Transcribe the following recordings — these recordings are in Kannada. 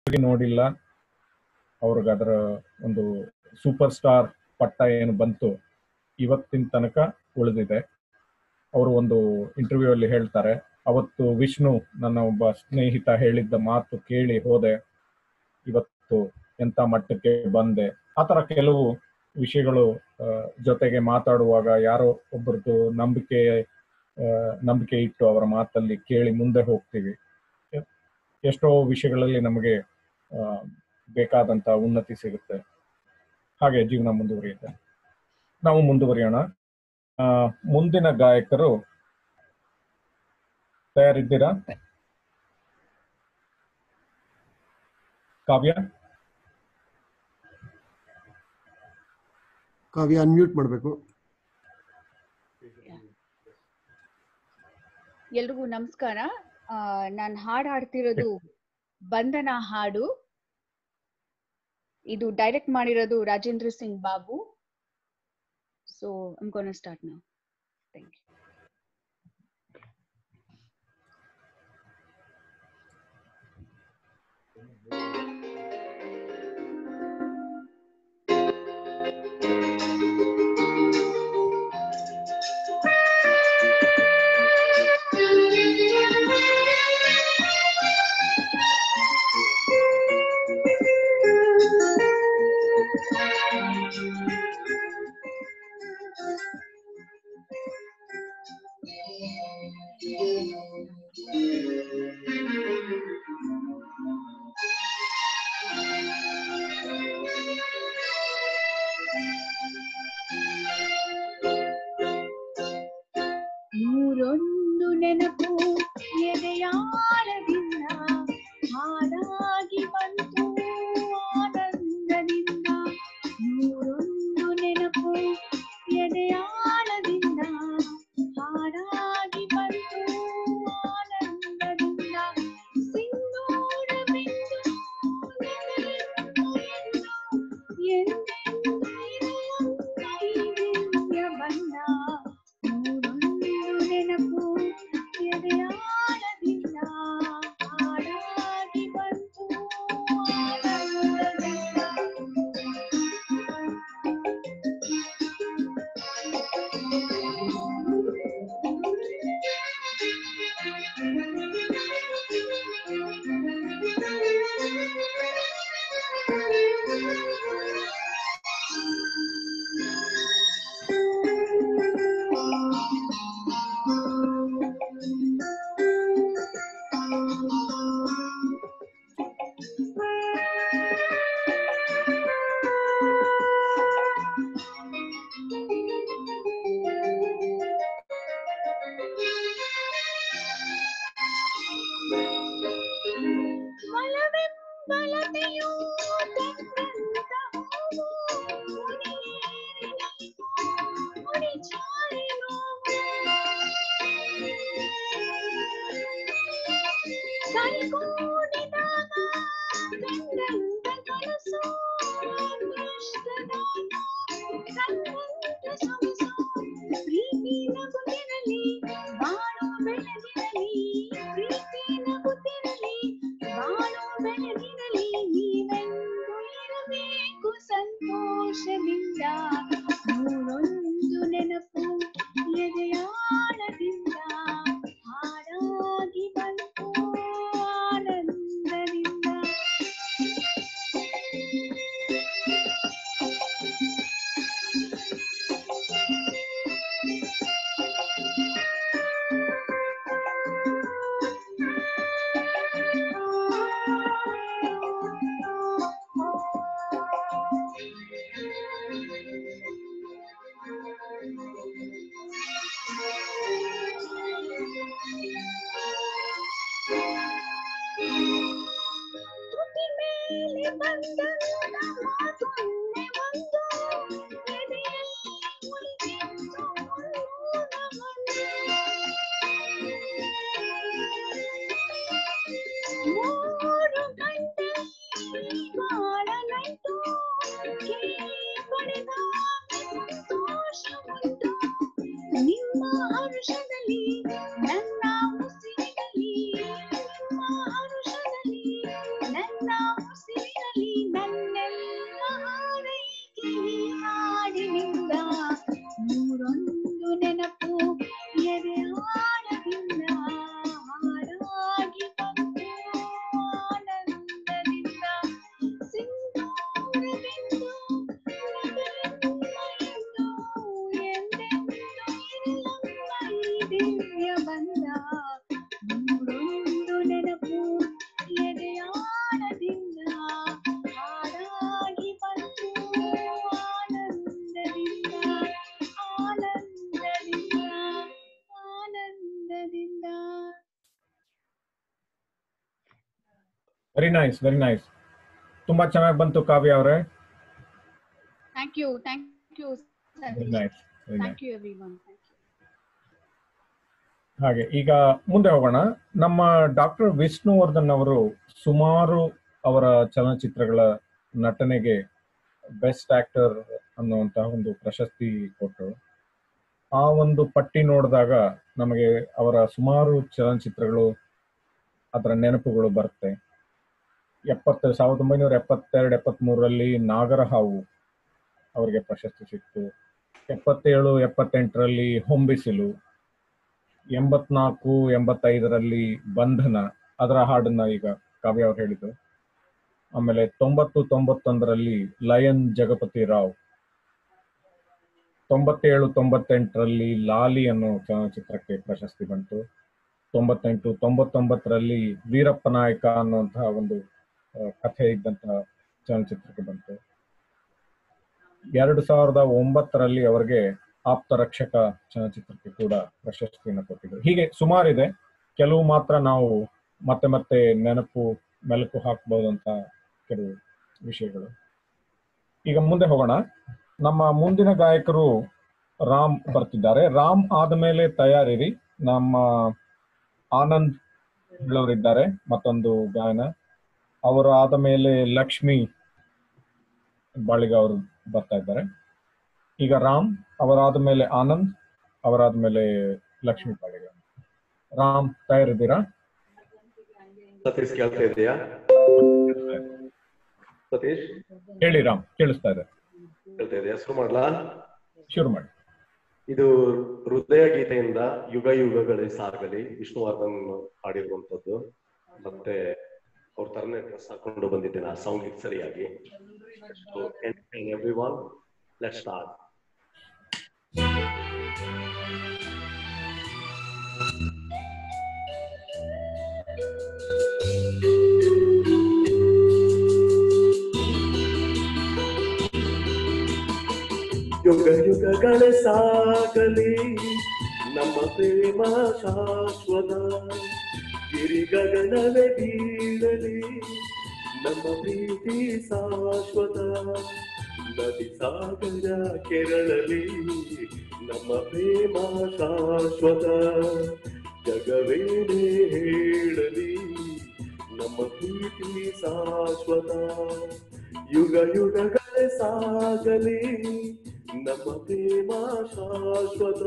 ನೋಡಿಲ್ಲ, ಅವ್ರಿಗೆ ಅದರ ಒಂದು ಸೂಪರ್ ಸ್ಟಾರ್ ಪಟ್ಟ ಏನು ಬಂತು ಇವತ್ತಿನ ತನಕ ಉಳಿದಿದೆ. ಅವರು ಒಂದು ಇಂಟರ್ವ್ಯೂ ಅಲ್ಲಿ ಹೇಳ್ತಾರೆ, ಅವತ್ತು ವಿಷ್ಣು ನನ್ನ ಒಬ್ಬ ಸ್ನೇಹಿತ ಹೇಳಿದ್ದ ಮಾತು ಕೇಳಿ ಹೋದೆ, ಇವತ್ತು ಎಂತ ಮಟ್ಟಕ್ಕೆ ಬಂದೆ. ಆ ತರ ಕೆಲವು ವಿಷಯಗಳು ಜೊತೆಗೆ ಮಾತಾಡುವಾಗ ಯಾರೋ ಒಬ್ಬರದ್ದು ನಂಬಿಕೆ ಇಟ್ಟು ಅವರ ಮಾತಲ್ಲಿ ಕೇಳಿ ಮುಂದೆ ಹೋಗ್ತೀವಿ. ಎಷ್ಟೋ ವಿಷಯಗಳಲ್ಲಿ ನಮಗೆ ಬೇಕಾದಂತ ಉನ್ನತಿ ಸಿಗುತ್ತೆ. ಹಾಗೆ ಜೀವನ ಮುಂದುವರಿಯುತ್ತೆ. ನಾವು ಮುಂದುವರಿಯೋಣ. ಮುಂದಿನ ಗಾಯಕರು ತಯಾರಿದ್ದೀರಾ? ಕಾವ್ಯ ಅನ್ಮ್ಯೂಟ್ ಮಾಡಬೇಕು. ಎಲ್ರಿಗೂ ನಮಸ್ಕಾರ. ನಾನು ಹಾಡ್ತಿರೋದು ಬಂಧನ ಹಾಡು. ಇದು ಡೈರೆಕ್ಟ್ ಮಾಡಿರೋದು Rajendra Singh Babu. So I am gonna start now. Thank you. ನೂರೊಂದು ನೆನಪು ಎದೆಯಾಳದಿಂದ ಹಾಡಾಗಿ ಬಂತು ಆನಂದದಿಂದ. ನೂರೊಂದು ನೆನಪು ಎದೆಯಾಳದಿಂದ ಹಾಡಾಗಿ ಬಂತು ಆನಂದದಿಂದ. ಸಿಂಧೂರ ಬಿಂದು ಎಂದೆಂದು ಇರುವಂತ ಈ ದಿವ್ಯ ಬಣ್ಣ. ನೆನಪು ಎದೆಯಾಳದಿಂದ ಹಾಡಾಗಿ ಬಂತು ಆನಂದದಿಂದ. ಮಲವೆಂಬಲತೆಯು ತಂದಂತ ಹೂವು ಮುಡಿ ಚಾರಿ ನೋವು. ಸರಿಗೂಡಿದಾಗ ಬೆಂದಂತ ಕನಸು ಅದೃಷ್ಟದಾನ ಕಂಡಂತ ಸೊಗಸು. ಪ್ರೀತಿ ನಗುತ್ತಿರಲಿ ಬಾಳು ಬೆಳೆದಿರಲಿ, ಪ್ರೀತಿ ನಗುತ್ತಿರಲಿ ಬಾಳು ಬೆಳೆದಿರಲಿ. ನೀವೆಂದು ಇರಬೇಕು ಸಂತೋಷದಿಂದ. ನೂರೊಂದು ನೆನಪು ಎದೆಯಾಳದಿಂದ ಹಾಡಾಗಿ ಬಂತು ಆನಂದದಿಂದ. ತುಟಿ ಮೇಲೆ ಬಂದಂತ ಮಾತೊಂದೆ ಒಂದು ಎದೆಯಲ್ಲಿ ಉಳಿದಿತ್ತು ಮುನ್ನೂರ ಒಂದು. ಮೂರು ಗಂಟೆಯಲ್ಲಿ ಬಾಳ ನೈಟು ಕೇಳಿ ಪಡೆದಾಗ ಸಂತೋಷ ಉಂಟು. ನಿಮ್ಮ ಹರುಷದಲ್ಲಿ ನನ್ನ ಉಸಿರಿನಲ್ಲಿ, ನಿಮ್ಮ ಹರುಷದಲ್ಲಿ ನನ್ನ ವೆರಿ ನೈಸ್, ವೆರಿ ನೈಸ್. ತುಂಬಾ ಚೆನ್ನಾಗಿ ಬಂತು ಕಾವ್ಯ ಅವರೇ. Thank you, very Satish. Nice, very Thank nice. you, everyone. Thank you. ಹಾಗೆ ಈಗ ಮುಂದೆ ಹೋಗೋಣ. ನಮ್ಮ ಡಾಕ್ಟರ್ ವಿಷ್ಣುವರ್ಧನ್ ಅವರು ಸುಮಾರು ಅವರ ಚಲನಚಿತ್ರಗಳ ನಟನೆಗೆ ಬೆಸ್ಟ್ ಆಕ್ಟರ್ ಅನ್ನುವಂತಹ ಒಂದು ಪ್ರಶಸ್ತಿ ಕೊಟ್ಟರು. ಆ ಒಂದು ಪಟ್ಟಿ ನೋಡಿದಾಗ ನಮಗೆ ಅವರ ಸುಮಾರು ಚಲನಚಿತ್ರಗಳು, ಅದರ ನೆನಪುಗಳು ಬರುತ್ತೆ. 1972, 73ರಲ್ಲಿ ನಾಗರಹಾವು ಅವರಿಗೆ ಪ್ರಶಸ್ತಿ ಸಿಕ್ತು. 77, 78ರಲ್ಲಿ ಹೊಂಬಿಸಿಲು. 84, 85ರಲ್ಲಿ ಬಂಧನ, ಅದರ ಹಾಡನ್ನ ಈಗ ಕಾವ್ಯ ಅವ್ರು ಹೇಳಿದ್ರು. ಆಮೇಲೆ 90, 91ರಲ್ಲಿ ಲಯನ್ ಜಗಪತಿ ರಾವ್. 97, 98ರಲ್ಲಿ ಲಾಲಿ ಅನ್ನೋ ಚಲನಚಿತ್ರಕ್ಕೆ ಪ್ರಶಸ್ತಿ ಬಂತು. 98, 99ರಲ್ಲಿ ವೀರಪ್ಪ ನಾಯಕ ಅನ್ನುವಂತಹ ಒಂದು ಕಥೆ ಇದ್ದಂತಹ ಚಲನಚಿತ್ರಕ್ಕೆ ಬಂತು. 2009ರಲ್ಲಿ ಅವರಿಗೆ ಆಪ್ತ ರಕ್ಷಕ ಚಲನಚಿತ್ರಕ್ಕೆ ಕೂಡ ಪ್ರಶಸ್ತಿಯನ್ನು ಕೊಟ್ಟಿದ್ರು. ಹೀಗೆ ಸುಮಾರಿದೆ, ಕೆಲವು ಮಾತ್ರ ನಾವು ಮತ್ತೆ ಮತ್ತೆ ಮೆಲುಕು ಹಾಕಬಹುದಂತ ಕೆಲವು ವಿಷಯಗಳು. ಈಗ ಮುಂದೆ ಹೋಗೋಣ. ನಮ್ಮ ಮುಂದಿನ ಗಾಯಕರು ರಾಮ್ ಬರ್ತಿದ್ದಾರೆ. ರಾಮ್ ಆದಮೇಲೆ ತಯಾರಿರಿ, ನಮ್ಮ ಆನಂದ್ ಹೇಳೋರಿದ್ದಾರೆ ಮತ್ತೊಂದು ಗಾಯನ. ಅವರು ಆದ ಮೇಲೆ ಲಕ್ಷ್ಮಿ ಬಾಳಿಗ ಅವರು ಬರ್ತಾ ಇದ್ದಾರೆ. ಈಗ ರಾಮ್, ಅವರಾದ ಮೇಲೆ ಆನಂದ್, ಅವರಾದ ಮೇಲೆ ಲಕ್ಷ್ಮಿ ಬಾಳಿಗ. ರಾಮ್, ತಯಾರಿದ್ದೀರಾ? ಸತೀಶ್ ಕೇಳ್ತಾ ಇದೆಯಾ? ಸತೀಶ್ ಹೇಳಿ ರಾಮ್, ಕೇಳಿಸ್ತಾ ಇದೆ. ಕೇಳ್ತಾ ಇದೆಯಾ? ಶುರು ಮಾಡ್ಲಾ? ಶುರು ಮಾಡಿ. ಇದು ಹೃದಯ ಗೀತೆಯಿಂದ ಯುಗ ಯುಗಗಳೇ ಸಾಗಲಿ, ವಿಷ್ಣುವರ್ಧನ್ ಹಾಡಿರುವಂತದ್ದು. ಮತ್ತೆ ಅವ್ರ ತರನೇ ಡ್ರೆಸ್ ಹಾಕೊಂಡು ಬಂದಿದ್ದೇನೆ ಆ ಸಾಂಗ್ ಸರಿಯಾಗಿ. Everyone, let's start. ಯುಗ ಯುಗಗಳೇ ಸಾಗಲಿ ನಮ್ಮ ಪ್ರೇಮ ಶಾಶ್ವತ, ಗಿರಿ ಗಗನವೇ ಬೀಳಲಿ ನಮ್ಮ ಪ್ರೀತಿ ಶಾಶ್ವತ, ನದಿ ಸಾಗರ ಕೆರಳಲಿ ನಮ್ಮ ಪ್ರೇಮ ಶಾಶ್ವತ, ಜಗವೇನೇ ಹೇಳಲಿ ನಮ್ಮ ಪ್ರೀತಿ ಶಾಶ್ವತ, ಯುಗ ಯುಗಗಳೇ ಸಾಗಲಿ ನಮ್ಮ ಪ್ರೇಮ ಶಾಶ್ವತ.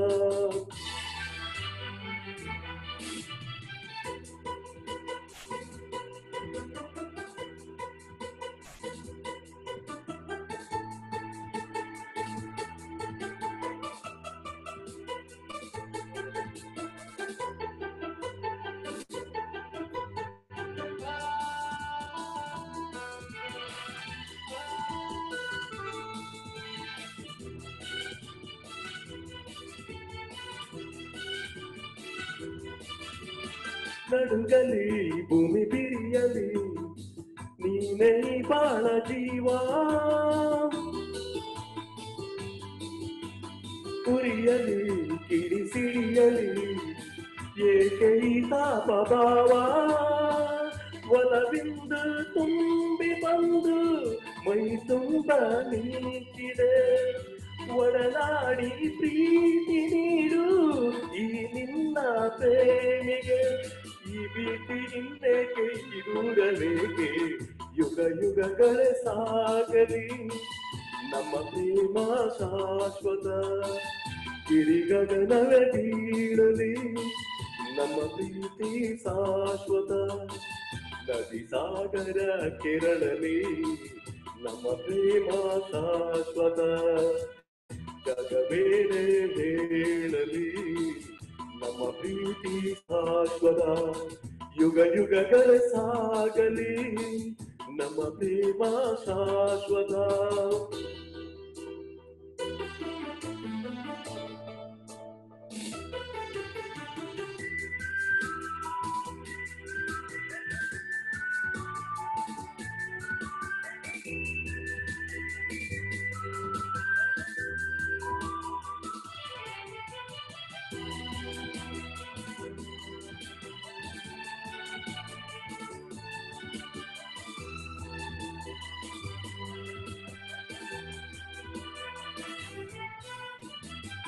ನಡುಗಲಿ ಭೂಮಿ ಬಿರಿಯಲಿ ನೀನೇ ಬಾಳ ಜೀವ, ಉರಿಯಲಿ ಕಿಡಿಸಿಡಿಯಲಿ ಏಕೆ ಈ ತಾಪ ಭಾವ, ಒಲವಿಂದು ತುಂಬಿ ಬಂದು ಮೈ ತುಂಬ ನಿಂತಿದೆ, ಒಡನಾಡಿ ಪ್ರೀತಿ ನೀಡು ಈ ನಿನ್ನ ಪ್ರೇಮಿಗೆ, ಈ ಭೀತಿ ಹಿಂದೇಕೆ ದೂರಬೇಕೆ, ಯುಗ ಯುಗಗಳೇ ಸಾಗಲಿ ನಮ್ಮ ಪ್ರೇಮ ಶಾಶ್ವತ, ಗಿರಿ ಗಗನವೇ ಬೀಳಲಿ ನಮ್ಮ ಪ್ರೀತಿ ಶಾಶ್ವತ, ನದಿ ಸಾಗರ ಕೆರಳಲಿ ನಮ್ಮ ಪ್ರೇಮ ಶಾಶ್ವತ, ಜಗವೇನೇ ಹೇಳಲಿ ನಮ್ಮ ಪ್ರೀತಿ ಶಾಶ್ವತ, ಯುಗ ಯುಗಗಳೇ ಸಾಗಲಿ ನಮ್ಮ ಪ್ರೇಮ ಶಾಶ್ವತ.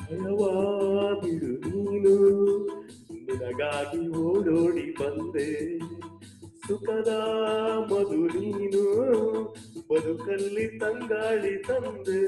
ಭಯವಾಗಿರು ನೀನು, ನಿನಗಾಗಿ ಓಡೋಡಿ ಬಂದೆ. ಸುಖದ ಮಧು ನೀನು, ಬದುಕಲ್ಲಿ ತಂಗಾಳಿ ತಂದೆ.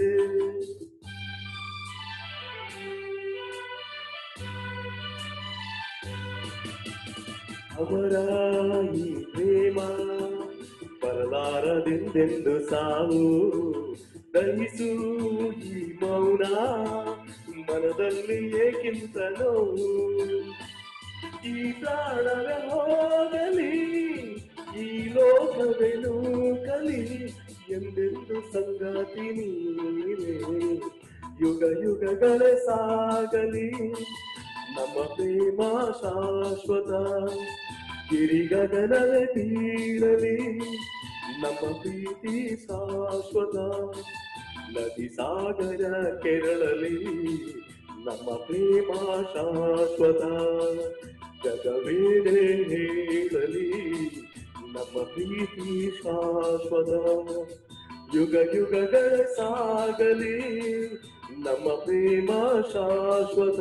ಅವರ ಈ ಪ್ರೇಮ ಬರಲಾರದೆಂದೆಂದು ಸಾವು, ದಹಿಸು ಈ ಮೌನ, ಮನದಲ್ಲಿ ಏಕಿಂತ ನೋವು. ಈ ಪ್ರಾಣವೇ ಹೋಗಲಿ, ಈ ಲೋಕವೇ ನೂಕಲಿ, ಎಂದೆಂದು ಸಂಗಾತಿ ನೀನೇ. ಯುಗ ಯುಗಗಳೇ ಸಾಗಲಿ, ನಮ್ಮ ಪ್ರೇಮ ಶಾಶ್ವತ. ಗಿರಿಗಗನವೇ ತೀರಲಿ, ನಮ್ಮ ಪ್ರೀತಿ ಶಾಶ್ವತ. ನದಿ ಸಾಗರ ಕೆರಳಲಿ, ನಮ್ಮ ಪ್ರೇಮ ಶಾಶ್ವತ. ಜಗವೇನೇ ಹೇಳಲಿ, ನಮ್ಮ ಪ್ರೀತಿ ಶಾಶ್ವತ. ಯುಗ ಯುಗಗಳ ಸಾಗಲಿ, ನಮ್ಮ ಪ್ರೇಮ ಶಾಶ್ವತ.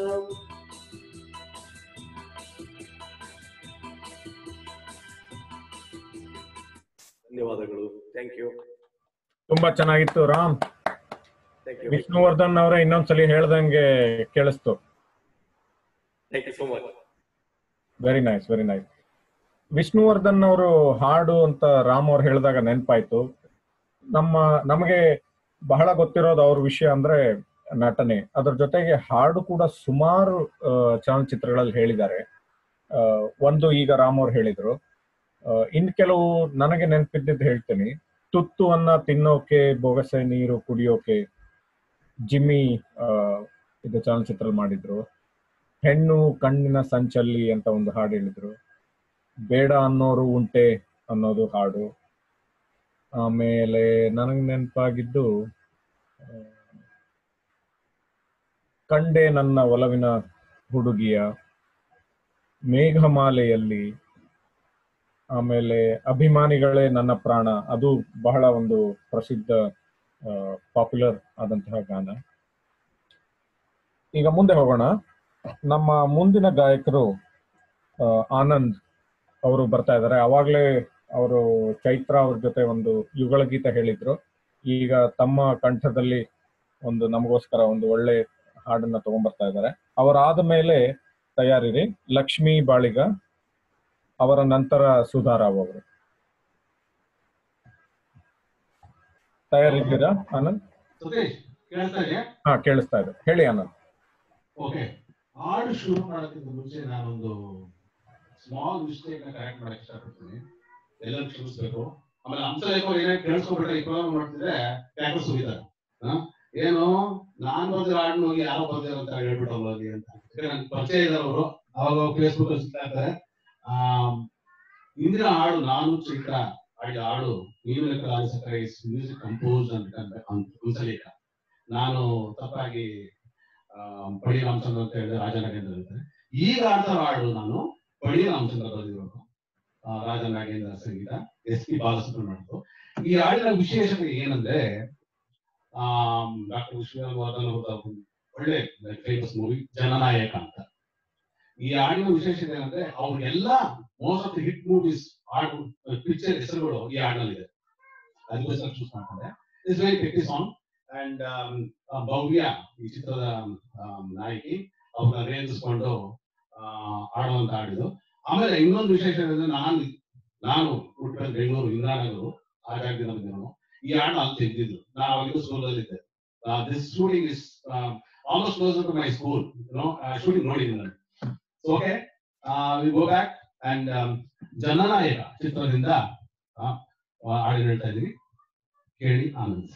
ಧನ್ಯವಾದಗಳು. Thank you. ತುಂಬಾ ಚೆನ್ನಾಗಿತ್ತು ರಾಮ್. ವಿಷ್ಣುವರ್ಧನ್ ಅವರೇ ಇನ್ನೊಂದ್ಸಲಿ ಹೇಳ್ದಂಗೆ ಕೇಳಿಸ್ತು. Thank you so much. Very nice, very nice. Vishnuvardhan ಅವರು ಹಾಡು ಅಂತ ರಾಮ್ ಅವ್ರು ಹೇಳಿದಾಗ ನೆನಪಾಯ್ತು. ನಮಗೆ ಬಹಳ ಗೊತ್ತಿರೋದು ಅವ್ರ ವಿಷಯ ಅಂದ್ರೆ ನಟನೆ. ಅದ್ರ ಜೊತೆಗೆ ಹಾಡು ಕೂಡ ಸುಮಾರು ಚಲನಚಿತ್ರಗಳಲ್ಲಿ ಹೇಳಿದ್ದಾರೆ. ಒಂದು ಈಗ ರಾಮ್ ಅವ್ರು ಹೇಳಿದ್ರು. ಇನ್ ಕೆಲವು ನನಗೆ ನೆನಪಿದ್ದಿದ್ದು ಹೇಳ್ತೀನಿ. ತುತ್ತು ಅನ್ನ ತಿನ್ನೋಕೆ, ಬೊಗಸೆ ನೀರು ಕುಡಿಯೋಕೆ, ಜಿಮ್ಮಿ ಇದು ಚಲನಚಿತ್ರ ಮಾಡಿದ್ರು. ಹೆಣ್ಣು ಕಣ್ಣಿನ ಸಂಚಲ್ಲಿ ಅಂತ ಒಂದು ಹಾಡು ಹೇಳಿದ್ರು. ಬೇಡ ಅನ್ನೋರು ಉಂಟೆ ಅನ್ನೋದು ಹಾಡು. ಆಮೇಲೆ ನನಗೆ ನೆನಪಾಗಿದ್ದು ಕಂಡೆ ನನ್ನ ಒಲವಿನ ಹುಡುಗಿಯ, ಮೇಘಮಾಲೆಯಲ್ಲಿ, ಆಮೇಲೆ ಅಭಿಮಾನಿಗಳೇ ನನ್ನ ಪ್ರಾಣ, ಅದು ಬಹಳ ಒಂದು ಪ್ರಸಿದ್ಧ ಪಾಪ್ಯುಲರ್ ಆದಂತಹ ಗಾನ. ಈಗ ಮುಂದೆ ಹೋಗೋಣ. ನಮ್ಮ ಮುಂದಿನ ಗಾಯಕರು ಆನಂದ್ ಅವರು ಬರ್ತಾ ಇದ್ದಾರೆ. ಅವಾಗ್ಲೇ ಅವರು ಚೈತ್ರ ಅವ್ರ ಜೊತೆ ಒಂದು ಯುಗಳ ಗೀತ ಹೇಳಿದ್ರು. ಈಗ ತಮ್ಮ ಕಂಠದಲ್ಲಿ ಒಂದು ನಮಗೋಸ್ಕರ ಒಂದು ಒಳ್ಳೆ ಹಾಡನ್ನ ತಗೊಂಡ್ಬರ್ತಾ ಇದ್ದಾರೆ. ಅವರಾದ ಮೇಲೆ ತಯಾರಿರಿ ಲಕ್ಷ್ಮೀ ಬಾಳಿಗ, ಅವರ ನಂತರ ಸುಧಾರಾವ್ ಅವರು. ತಯಾರಿದ್ದೀರಾ ಆನಂದ್? ಹಾ, ಕೇಳಿಸ್ತಾ ಇದೆ. ಹೇಳಿ ಆನಂದ್. ಓಕೆ, ಹಾಡು ಶುರು ಮಾಡೋಕ್ಕಿಂತ ಮುಂಚೆ ನಾನೊಂದು ಸ್ಮಾಲ್ ಮಿಸ್ಟೇಕ್ ನ ಕರೆಕ್ಟ್ ಮಾಡಕ್ಕೆ ಇಷ್ಟಪಡ್ತೀನಿ. ಎಲ್ಲರೂ ಕ್ಷಮಿಸ್ಬೇಕು. ಆಮೇಲೆ ಅಂಶಲೇಖ ಏನೇ ಕೇಳಿಸ್ಕೊಬಿಟ್ರೆ ಈ ಪ್ರೋಗ್ರಾಮ್ ಮಾಡ್ತಿದ್ರೆ ಟ್ಯಾಕ್ಟರ್ ಸುಗಿತಾರೆ. ಏನು ನಾನ್ ಬರ್ದಿರೋ ಹಾಡು ಹೋಗಿ ಯಾರೋ ಬರ್ದಿರೋ ಅಂತ ಹೇಳ್ಬಿಟ್ಟು ಹೋಗಿ ಅಂತ. ನನ್ ಪರಿಚಯ ಇದ್ದಾರೆ ಅವರು, ಅವಾಗ ಫೇಸ್ಬುಕ್ ಅಲ್ಲಿ ಸಿಗ್ತಾ ಇರ್ತಾರೆ. ಇಂದಿನ ಹಾಡು ನಾನು ಚೈತ್ರ ಹಾಡಿದ ಹಾಡು ನೀನು ಲೆಕ್ಕ ಸಕ್ಕರೆ ಮ್ಯೂಸಿಕ್ ಕಂಪೋಸ್ ಅಂತ ಹಂಸಲೇಖ. ನಾನು ತಪ್ಪಾಗಿ ಪಡಿ ರಾಮಚಂದ್ರ ಅಂತ ಹೇಳಿದ್ರೆ ರಾಜನಾಗೇಂದ್ರ ಹೇಳ್ತಾರೆ. ಈಗ ಆಡ್ತಾರ ಹಾಡು ನಾನು ಪಡಿ ರಾಮಚಂದ್ರ ಬರೆದಿರೋದು, ರಾಜನಾಗೇಂದ್ರ ಸಂಗೀತ, SP ಬಾಲಸುಬ್ರಹ್ಮಣ್ಯ. ಈ ಹಾಡಿನ ವಿಶೇಷತೆ ಏನಂದ್ರೆ ಡಾಕ್ಟರ್ ವಿಷ್ಣುವರ್ಧನ್ ಅವರ ಒಳ್ಳೆ ಫೇಮಸ್ ಮೂವಿ ಜನನಾಯಕ ಅಂತ. ಈ ಹಾಡಿನ ವಿಶೇಷತೆ ಏನಂದ್ರೆ ಅವ್ರಿಗೆಲ್ಲ most of the hit movies ಹಾಡು ಪಿಕ್ಚರ್ ಹೆಸರುಗಳು ಈ ಹಾಡಿನಲ್ಲಿದೆ. ಅದಕ್ಕೋಸ್ಕರ ಚೂಸ್ ಮಾಡ್ತಾರೆ. It's very pretty song. And Bhavya ಈ ಚಿತ್ರದ ನಾಯಕಿ, ಅವ್ರನ್ನ ರೇಂಜಿಸ್ಕೊಂಡು ಆಡುವಂತ ಹಾಡಿದು. ಆಮೇಲೆ ಇನ್ನೊಂದು ವಿಶೇಷ ಏನಂದ್ರೆ ನಾನು ಹುಟ್ಟಿದ ಬೆಂಗಳೂರು ಇಂದಿರಾನಗರು, ಆ ಜಾಗದಿಂದ ಬಂದಿರೋನು. ಈ ಹಾಡು ಅಲ್ಲಿ ತೆಗೆದಿದ್ರು. ನಾನು ಅವಾಗಿದ್ದು ಸ್ಕೂಲಲ್ಲಿ ಇದ್ದೆ. This shooting is almost closer to my school. Shooting ನೋಡಿದ್ದೀನಿ ನಾನು. Okay, we go back and Jananayaka ಚಿತ್ರದಿಂದ ಹಾಡಿನ ಹೇಳ್ತಾ ಇದೀವಿ, ಕೇಳಿ ಆನಂದ್.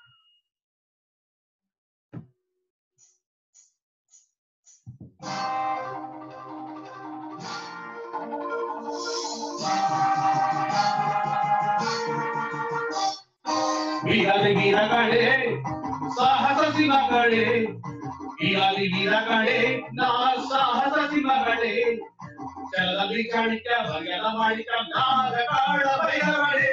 ವೀರಗಳೇ ಸಾಹಸ ಸಿಂಹಗಳೇ, ವೀರಗಳೇ ನಾ ಸಾಹಸ ಸಿಂಹಗಳೇ, ಛಲದಲ್ಲಿ ಚಾಣಿಕ್ಯ ಬಗೆಲ ಮಾಡಿಕ ನಾಗಕಾಳ ಭೈರವಳೇ.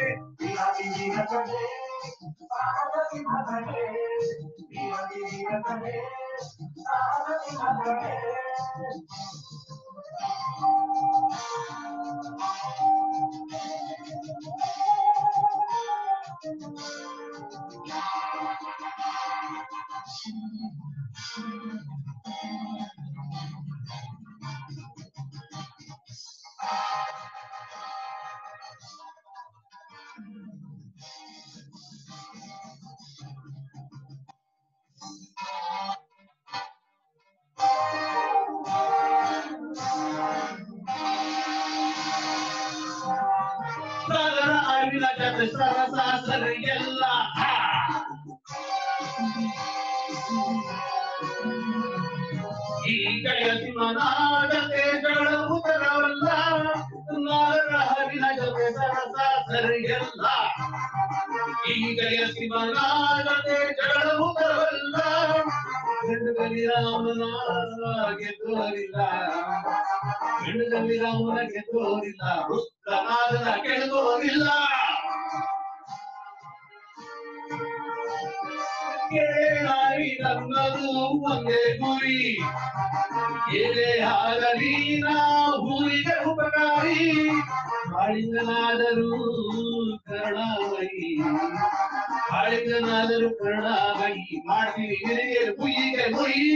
ವೀರಗಳೇ ಸಾಹಸ ಸಿಂಹಗಳೇ, ವೀರಗಳೇ ಎಲ್ಲ ಈ ಕಡೆಯ ಸಿಂಹನಾದ ತೇಜಗಳ ಉದರವಲ್ಲ ನಾಗರ ಹರಿನ ಜೊತೆ ಸರಸ ಸರಿಯಲ್ಲ ಈ ಕಡೆಯ ಸಿಂಹನಾದ ತೇಜಗಳ ಉದರವಲ್ಲ ಹೆಣ್ಣುಗಲಿ ರಾಮನ ಗೆದ್ದೋರಿಲ್ಲ ಹೆಣ್ಣುಗಲಿ ರಾಮನ ಗೆದ್ದೋರಿಲ್ಲ ರುದ್ರನಾದನ ಗೆದ್ದೋರಿಲ್ಲ ಕೇಳಾರಿ ನನ್ನದು ಒಂದೇ ಗುರಿ ಏನೇ ಆಗಲಿ ನಾ ಊರಿಗೆ ಉಪಕಾರಿ ಕಾಳಿಂಗನಾದರೂ ಕರುಣಾಮಯಿ ಕಾಳಿಂಗನಾದರೂ ಕರುಣಾಮಯಿ ಮಾಡ್ತೀನಿ ನಿನಗೆ ಗುಯಿಗೆ ಗುಯಿ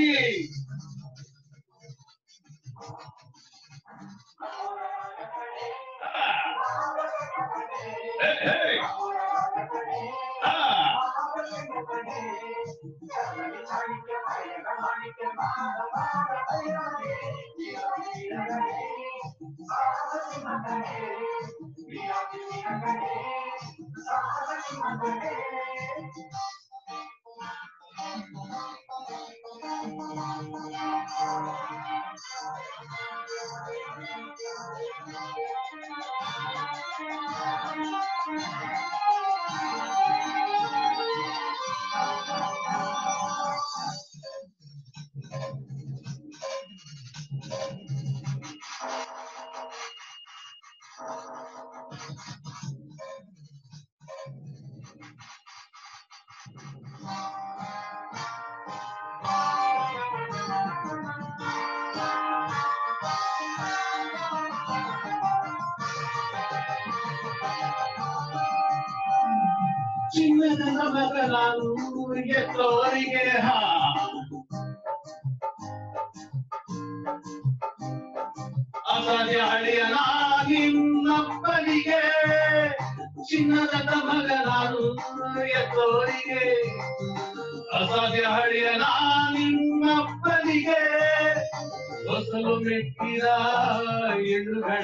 ಚಿನ್ನದ ಮಗ ನಾನು ಎತ್ತೋರಿಗೆ ಅಸಾಧ್ಯ ಹಳಿಯ ನಿನ್ನಪ್ಪನಿಗೆ ಚಿನ್ನದ ಮಗ ನಾನು ಎತ್ತೋರಿಗೆ ಅಸಾಧ್ಯ ಹಳಿಯ ನಿನ್ನಪ್ಪನಿಗೆ ಹೊಸಲು ಮೆಟ್ಟಿದ ಹೆಣ್ಣುಗಳ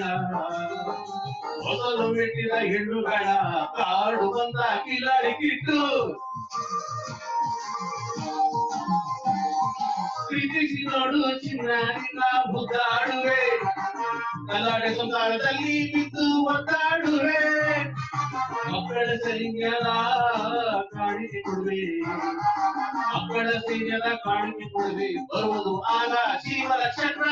ಮೊದಲು ಮೆಟ್ಟಿದ ಹೆಣ್ಣುಗಳ ಕಾಡು ಬಂದ ಕಿಲಾಡಿ ಕಿಟ್ಟು ಪ್ರೀತಿಸಿ ನೋಡು ಚಿನ್ನಾರಿನ ಮುದ್ದಾಡುವೆ ಕಲಾಡೆ ಸಂಸಾರದಲ್ಲಿ ಬಿದ್ದು ಒದ್ದಾಡುವೆ ಮಕ್ಕಳ ಸೈನ್ಯದ ಕಾಣಿಕೆ ಕೊಡುವೆ ಮಕ್ಕಳ ಸೈನ್ಯದ ಕಾಣಿಕೆ ಕೊಡುವೆ ಬರುವುದು ಆಗ ಜೀವನ ಚಕ್ರ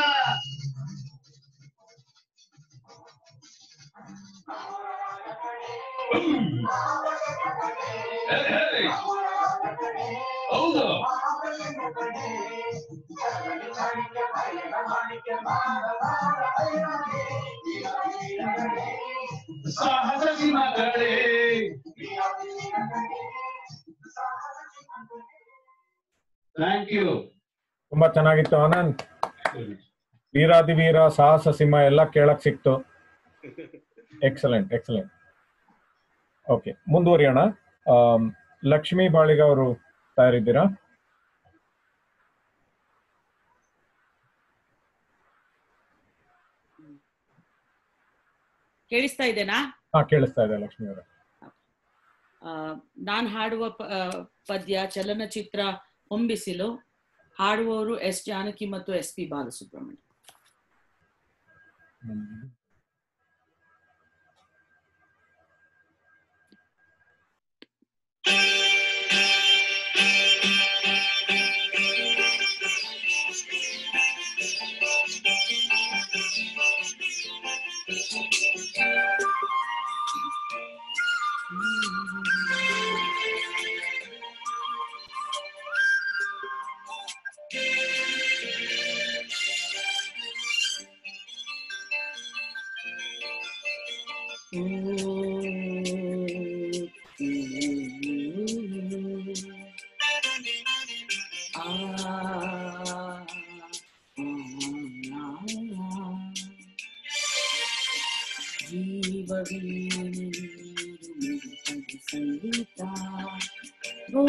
ಹೌದು ಸಾಹಸಿ ಮಗಳೇ ಥ್ಯಾಂಕ್ ಯು. ತುಂಬಾ ಚೆನ್ನಾಗಿತ್ತು ಆನಂದ್. ವೀರಾದಿವೀರ ಸಾಹಸ ಸಿಂಹ ಎಲ್ಲ ಕೇಳಕ್ ಸಿಕ್ತು. Excellent excellent. ಓಕೆ, ಮುಂದುವರಿಯೋಣ. ಲಕ್ಷ್ಮೀ ಬಾಳಿಗ ಅವರು ತಯಾರಿದ್ದೀರಾ? ಕೇಳಿಸ್ತಾ ಇದೆನಾ? ಹಾ, ಕೇಳಿಸ್ತಾ ಇದೆ ಲಕ್ಷ್ಮೀ ಅವರ. ನಾನ್ ಹಾಡುವ ಪದ್ಯ ಚಲನಚಿತ್ರ ಹೊಂಬಿಸಿಲು. ಹಾಡುವವರು ಎಸ್ ಜಾನಕಿ ಮತ್ತು SP ಬಾಲಸುಬ್ರಹ್ಮಣ್ಯ. ಸಂಗೀತ ಓ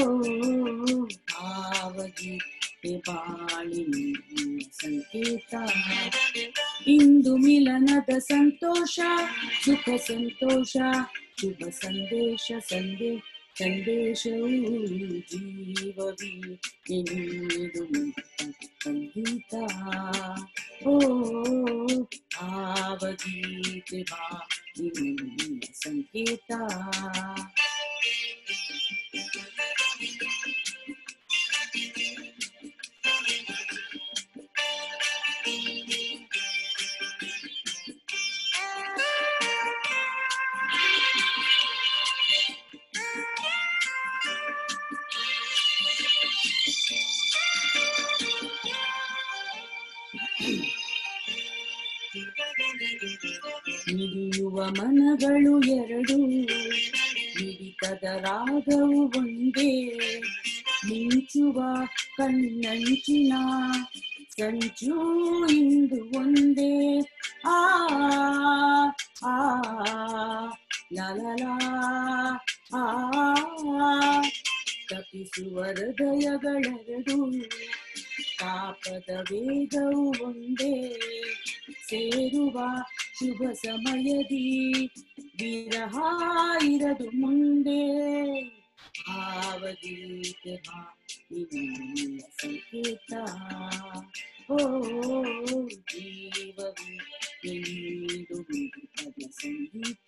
ಭಾವಗೀತೆ ಬಾಳಿನ ಸಂಕೇತ ಇಂದು ಮಿಲನದ ಸಂತೋಷ ಸುಖ ಸಂತೋಷ ಶುಭ ಸಂದೇಶ ಸಂದೇಶವು ಜೀವವಿ ಎನ್ನುವುದು ಸಂಗೀತ ಓ ಭಾವಗೀತೆ ಬಾಳಿನ ಸಂಕೇತ ಮಿಡಿಯುವ ಮನಗಳು ಎರಡು ಮಿಡಿತದ ರಾಗವು ಒಂದೇ ಮಿಂಚುವ ಕಣ್ಣಂಚಿನ ಸಂಚು ಇಂದು ಒಂದೇ ಆ ಆ ಲಲಲಾ ಆ ತಪಿಸುವ ಹೃದಯಗಳೆರಡು ಪಾಪದ ವೇಗವು ಒಂದೇ ಸೇರುವ ಶುಭ ಸಮಯದಿ ವಿರಹ ಇರದು ಮುಂದೆ ಭಾವಗೀತೆ ಬಾಳಿನ ಸಂಕೇತ ಓ ಜೀವವಿ ಎಂದು ಪದ ಸಂಗೀತ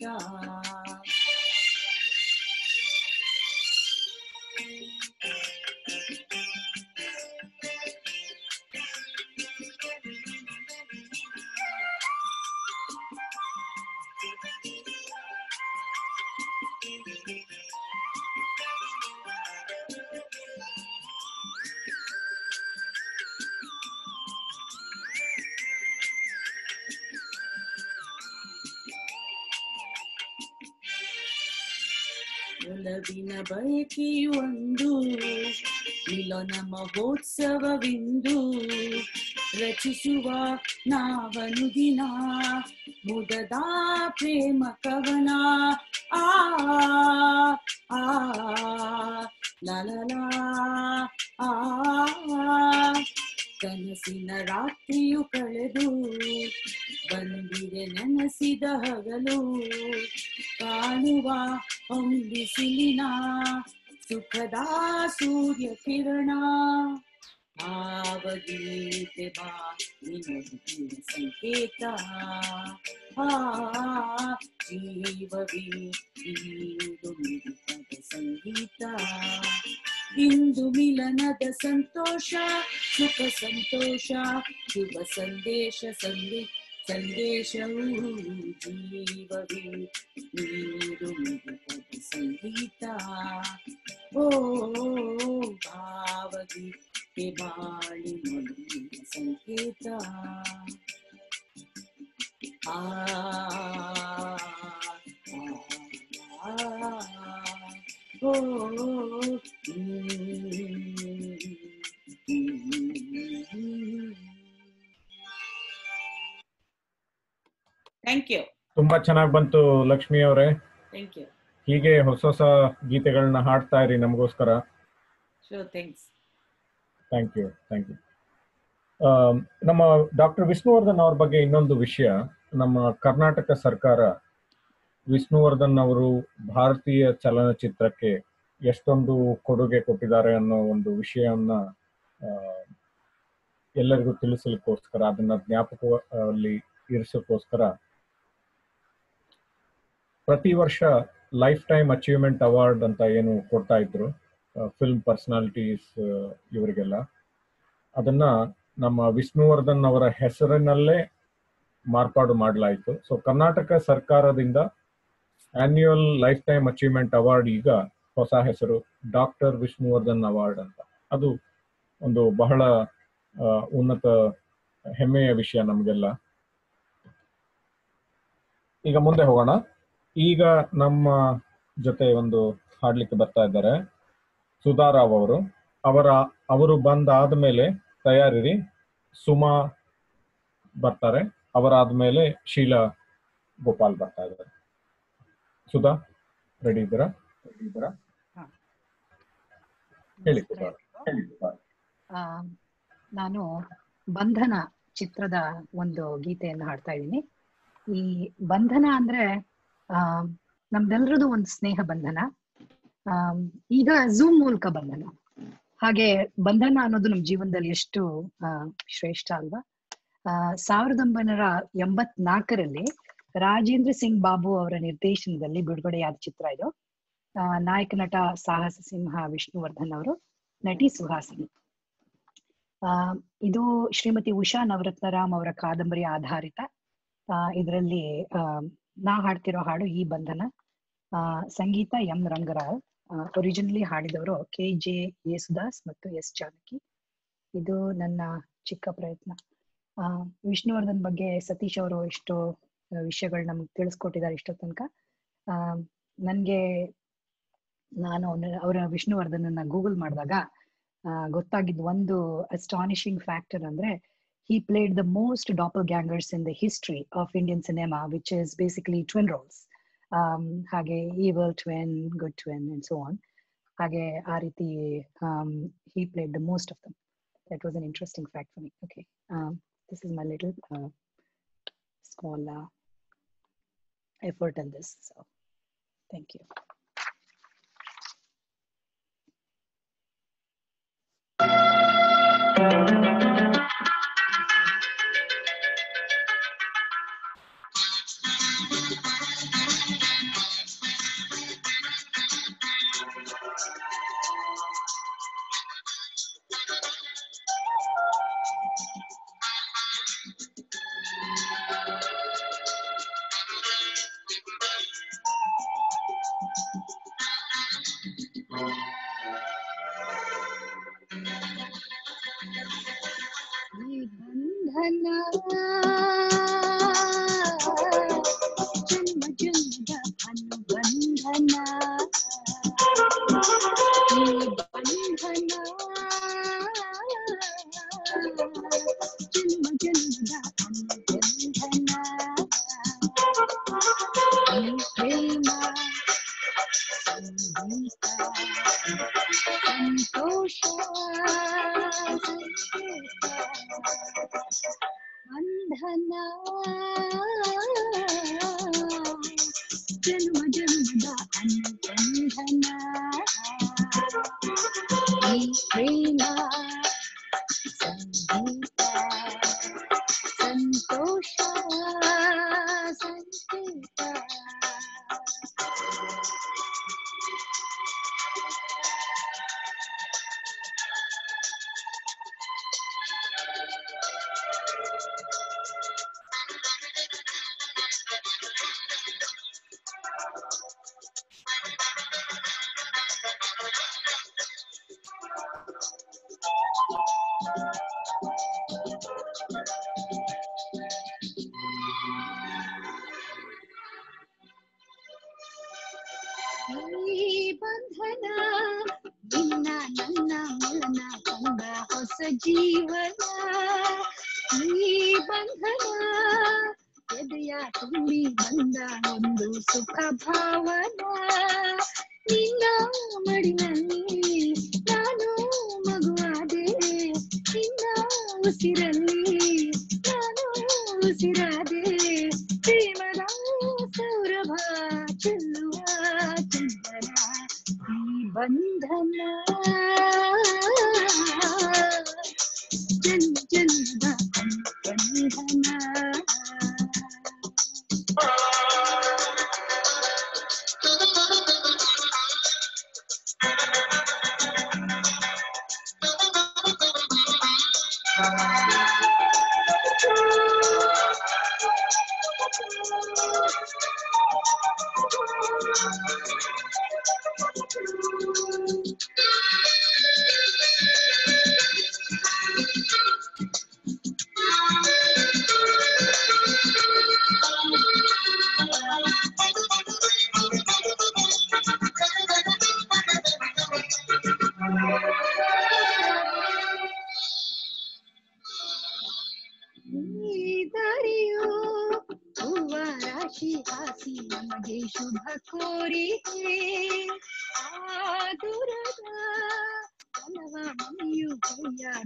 ಒಲವಿನ ಬಯಕೆಯೊಂದು ಮಿಲನ ಮಹೋತ್ಸವವಿಂದು ರಚಿಸುವ ನಾವನುದಿನ ಮುದದ ಪ್ರೇಮ ಕವನ ಆ ಆ ಲಲಲಾ ಆ ಕನಸಿನ ರಾತ್ರಿಯು ಕಳೆದು ಬಂದಿದೆ ನೆನಸಿದ ಹಗಲು ಕಾಣುವ ಹೊಂಬಿಸಿಲಿನ ಸುಖದ ಸೂರ್ಯ ಕಿರಣ ಭಾವಗೀತೆ ಬಾಳಿನ ಸಂಕೇತ ಆ ಜೀವವಿ ಇಂದು ಮಿಡಿತದ ಸಂಗೀತ ಇಂದು ಮಿಲನದ ಸಂತೋಷ ಸುಖ ಸಂತೋಷ ಶುಭ ಸಂದೇಶ ಸಂದೇಶವು ಜೀವವಿ ನೀರು ಮಿಡಿತದ ಸಂಗೀತ ಓ ಭಾವಗೀತೆ ಬಾಳಿನ ಸಂಕೇತ ಆ ಓ ಥ್ಯಾಂಕ್ ಯು. ತುಂಬಾ ಚೆನ್ನಾಗಿ ಬಂತು ಲಕ್ಷ್ಮಿ ಅವರೇ. Thank you. ಹೀಗೆ ಹೊಸ ಹೊಸ ಗೀತೆಗಳನ್ನ ಹಾಡ್ತಾ ಇರಿ ನಮಗೋಸ್ಕರ. Sure, thanks. Thank you. ನಮ್ಮ ಡಾಕ್ಟರ್ ವಿಷ್ಣುವರ್ಧನ್ ಅವ್ರ ಬಗ್ಗೆ ಇನ್ನೊಂದು ವಿಷಯ, ನಮ್ಮ ಕರ್ನಾಟಕ ಸರ್ಕಾರ ವಿಷ್ಣುವರ್ಧನ್ ಅವರು ಭಾರತೀಯ ಚಲನಚಿತ್ರಕ್ಕೆ ಎಷ್ಟೊಂದು ಕೊಡುಗೆ ಕೊಟ್ಟಿದ್ದಾರೆ ಅನ್ನೋ ಒಂದು ವಿಷಯವನ್ನ ಎಲ್ಲರಿಗೂ ತಿಳಿಸಲಿಕ್ಕೋಸ್ಕರ, ಅದನ್ನ ಜ್ಞಾಪಕದಲ್ಲಿ ಇರಿಸೋಕ್ಕೋಸ್ಕರ ಪ್ರತಿ ವರ್ಷ ಲೈಫ್ ಟೈಮ್ ಅಚೀವ್ಮೆಂಟ್ ಅವಾರ್ಡ್ ಅಂತ ಏನು ಕೊಡ್ತಾ ಇದ್ರು ಫಿಲ್ಮ್ ಪರ್ಸನಾಲಿಟೀಸ್ ಇವರಿಗೆಲ್ಲ, ಅದನ್ನ ನಮ್ಮ ವಿಷ್ಣುವರ್ಧನ್ ಅವರ ಹೆಸರಿನಲ್ಲೇ ಮಾರ್ಪಾಡು ಮಾಡಲಾಯಿತು. ಸೊ ಕರ್ನಾಟಕ ಸರ್ಕಾರದಿಂದ annual lifetime achievement award ಈಗ ಹೊಸ ಹೆಸರು ಡಾಕ್ಟರ್ ವಿಷ್ಣುವರ್ಧನ್ ಅವಾರ್ಡ್ ಅಂತ. ಅದು ಒಂದು ಬಹಳ ಉನ್ನತ ಹೆಮ್ಮೆಯ ವಿಷಯ ನಮಗೆಲ್ಲ. ಈಗ ಮುಂದೆ ಹೋಗೋಣ. ಈಗ ನಮ್ಮ ಜೊತೆ ಒಂದು ಹಾಡ್ಲಿಕ್ಕೆ ಬರ್ತಾ ಇದ್ದಾರೆ ಸುಧಾರಾವ್ ಅವರು. ಅವರು ಬಂದಾದ್ಮೇಲೆ ತಯಾರಿರಿ, ಸುಮಾ ಬರ್ತಾರೆ, ಅವರಾದ್ಮೇಲೆ ಶೀಲಾ ಗೋಪಾಲ್ ಬರ್ತಾ ಇದ್ದಾರೆ. ಸುಧಾ ರೆಡಿ ಇದ್ದೀರಾ? ಇದ್ದೀರಾ? ಹಾ. ಹೇಳಿ ನಮಸ್ಕಾರ ಕುಮಾರ್. ಎಲ್ರಿಗೂ. ನಾನು ಬಂಧನ ಚಿತ್ರದ ಒಂದು ಗೀತೆಯನ್ನು ಹಾಡ್ತಾ ಇದ್ದೀನಿ. ಈ ಬಂಧನ ಅಂದ್ರೆ ನಮ್ದೆಲ್ರದ್ದು ಒಂದು ಸ್ನೇಹ ಬಂಧನ. ಈಗ ಝೂಮ್ ಮೂಲಕ ಬಂಧನ. ಹಾಗೆ ಬಂಧನ ಅನ್ನೋದು ನಮ್ಮ ಜೀವನದಲ್ಲಿ ಎಷ್ಟು ಶ್ರೇಷ್ಠ ಅಲ್ವಾ. 1984ರಲ್ಲಿ ರಾಜೇಂದ್ರ ಸಿಂಗ್ ಬಾಬು ಅವರ ನಿರ್ದೇಶನದಲ್ಲಿ ಬಿಡುಗಡೆಯಾದ ಚಿತ್ರ ಇದು. ನಾಯಕ ನಟ ಸಾಹಸ ಸಿಂಹ ವಿಷ್ಣುವರ್ಧನ್ ಅವರು, ನಟಿ ಸುಹಾಸಿನಿ. ಇದು ಶ್ರೀಮತಿ ಉಷಾ ನವರತ್ನರಾಮ್ ಅವರ ಕಾದಂಬರಿ ಆಧಾರಿತ. ಇದರಲ್ಲಿ ನಾ ಹಾಡ್ತಿರೋ ಹಾಡು ಈ ಬಂಧನ. ಸಂಗೀತ ಎಂ ರಂಗರಾವ್. ಒರಿಜಿನಲಿ ಹಾಡಿದವರು KJ ಯೇಸುದಾಸ್ ಮತ್ತು S ಜಾನಕಿ. ಇದು ನನ್ನ ಚಿಕ್ಕ ಪ್ರಯತ್ನ. ವಿಷ್ಣುವರ್ಧನ್ ಬಗ್ಗೆ ಸತೀಶ್ ಅವರು ಎಷ್ಟೋ ವಿಷಯಗಳು ನಮ್ಗೆ ತಿಳಿಸ್ಕೊಟ್ಟಿದ್ದಾರೆ ಇಷ್ಟೋ ತನಕ. ನಾನು ಅವರ ವಿಷ್ಣುವರ್ಧನ್ ಗೂಗಲ್ ಮಾಡಿದಾಗ ಗೊತ್ತಾಗಿದ್ದು ಒಂದು ಅಸ್ಟಾನಿಶಿಂಗ್ ಫ್ಯಾಕ್ಟರ್ ಅಂದ್ರೆ, he played the most doppelgangers in the history of Indian cinema, which is basically twin roles. ಹಾಗೆ evil twin, good twin and so on. ಹಾಗೆ ಆ ರೀತಿ he played the most of them. That was an interesting fact for me. Okay, this is my little small effort in this. So thank you.